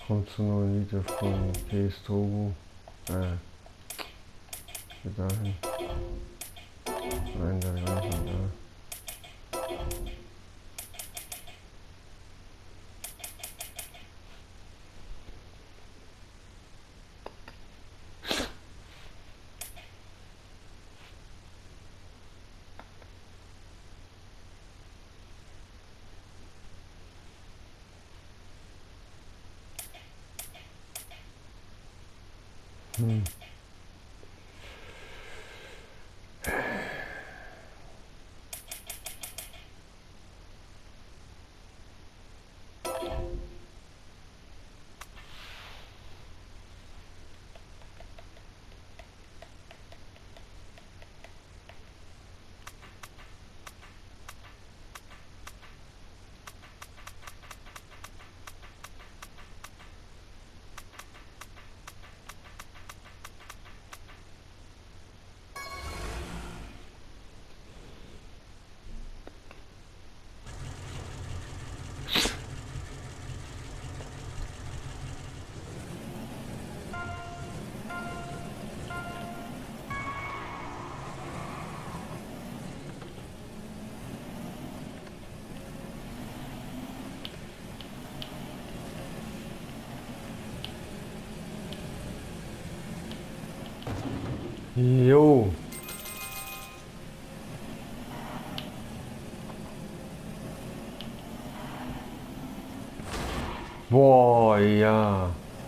Kommt zur neuen Lieder von PS Togo. Geht dahin. Nein, da gar nicht. Jo. Boah, ja.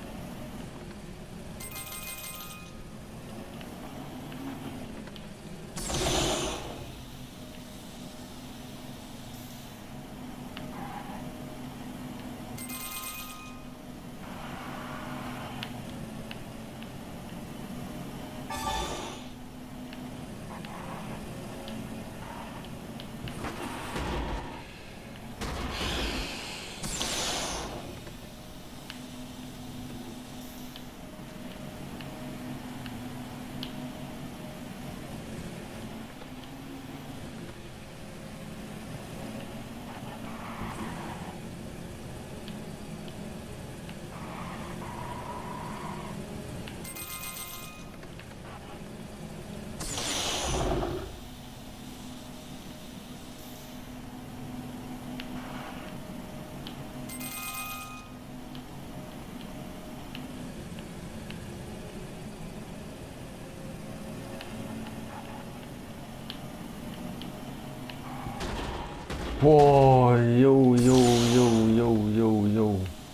Boah, jo, jo, jo, jo, jo, jo.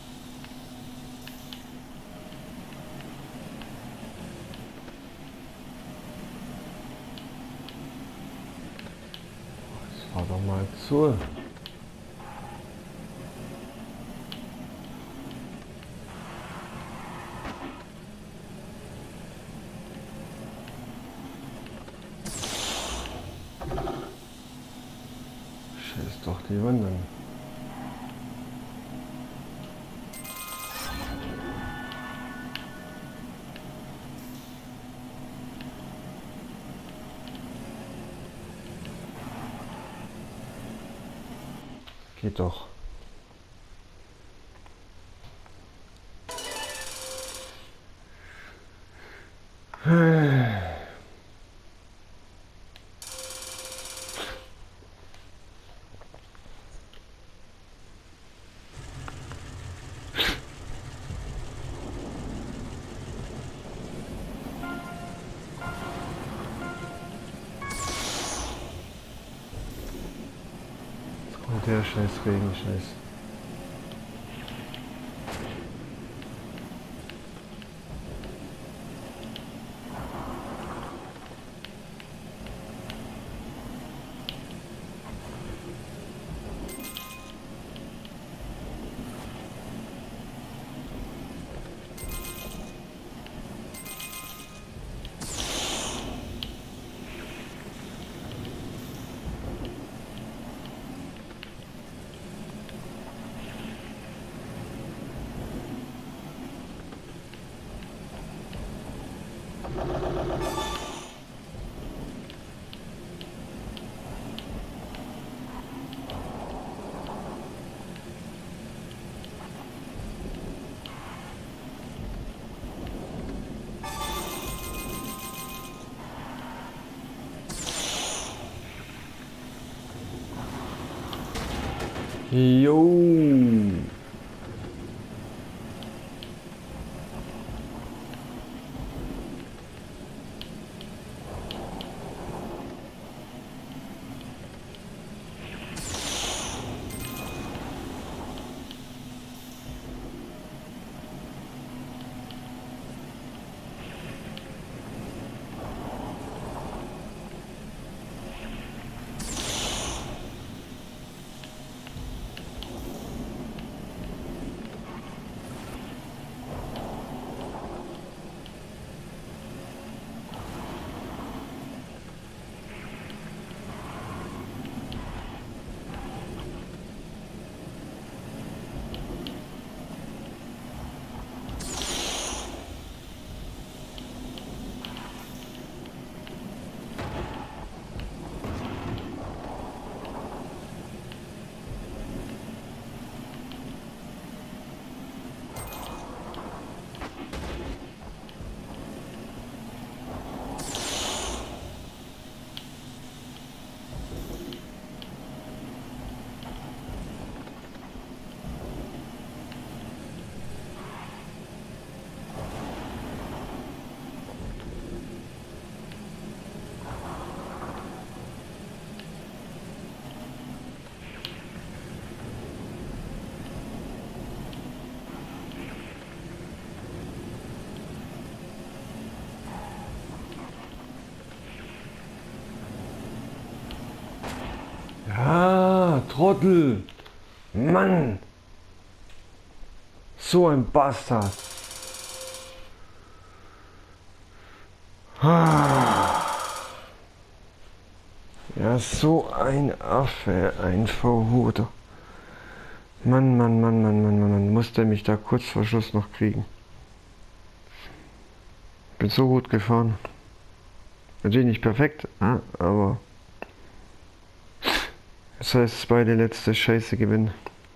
Fahr doch mal zu. Scheiß doch die Wand an. Geht doch. Und der scheiß Regenscheiß. Jo. Ja, Trottel. Mann. So ein Bastard. Ja, so ein Affe, ein Verhuter. Mann, Mann, Mann, Mann, Mann, Mann, Mann, musste mich da kurz vor Schluss noch kriegen. Bin so gut gefahren. Natürlich nicht perfekt, aber das heißt, beide letzte Scheiße gewinnen.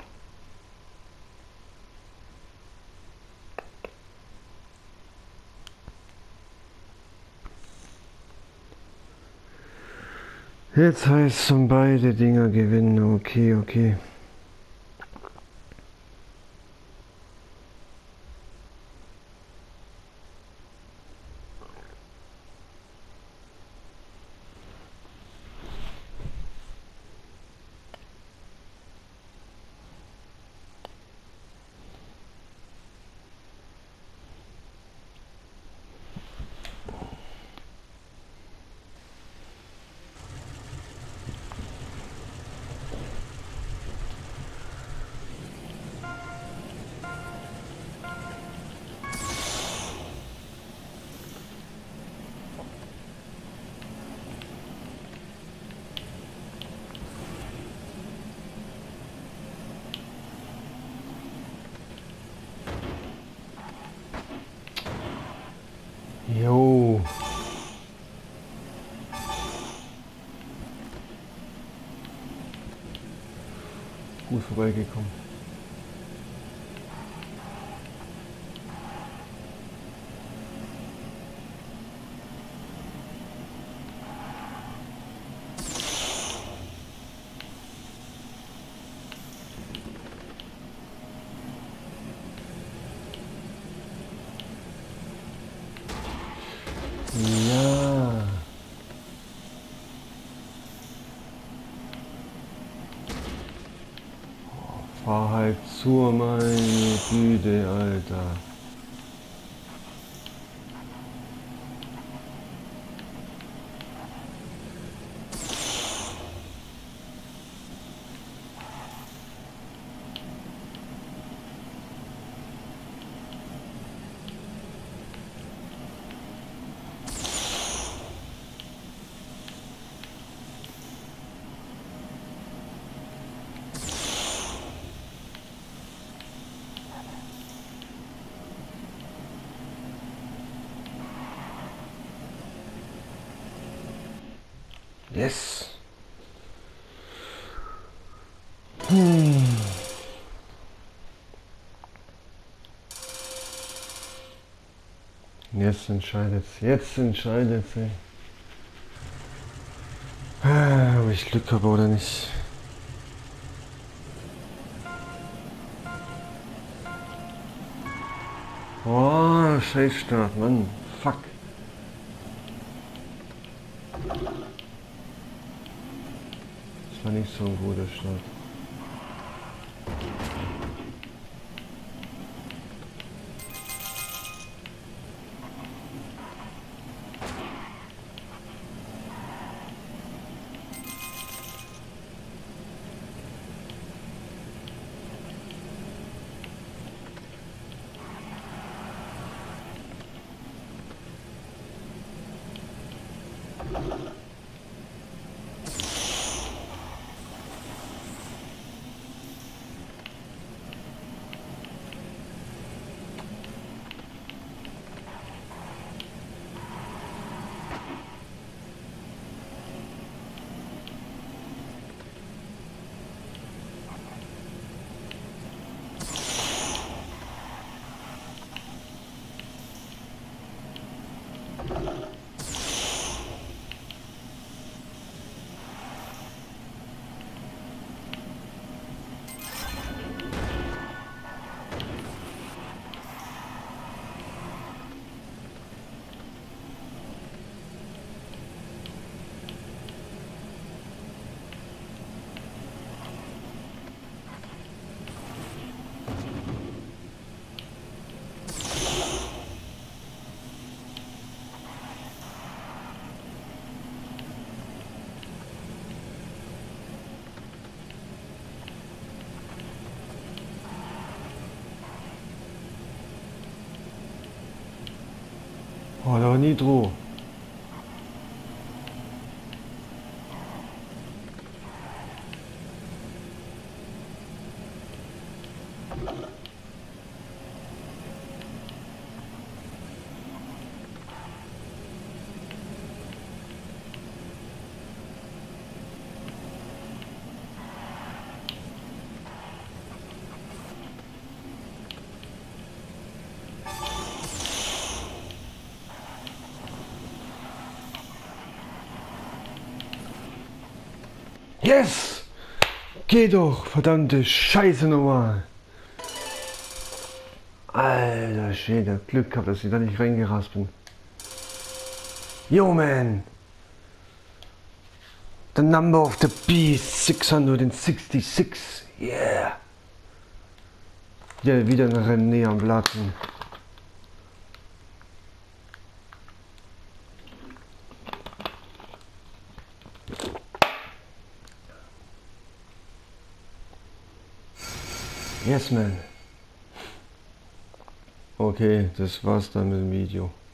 Jetzt heißt es um beide Dinger gewinnen. Okay, okay. Jo. Gut vorbeigekommen. Ja. Fahr halt zur meine Güte, Alter. Yes. Jetzt entscheidet's. Jetzt entscheidet's. Ob ich Glück habe oder nicht. Oh, Scheißstart, Mann. Fuck. Das war nicht so ein guter Start. Oh, da war Nitro. Yes! Geh doch, verdammte Scheiße nochmal. Alter Schwede, Glück gehabt, dass ich da nicht reingerast bin. Yo man! The number of the beast, 666. Yeah! Ja, wieder ein Rennen am Platten. Yes man. Okay, das war's dann mit dem Video.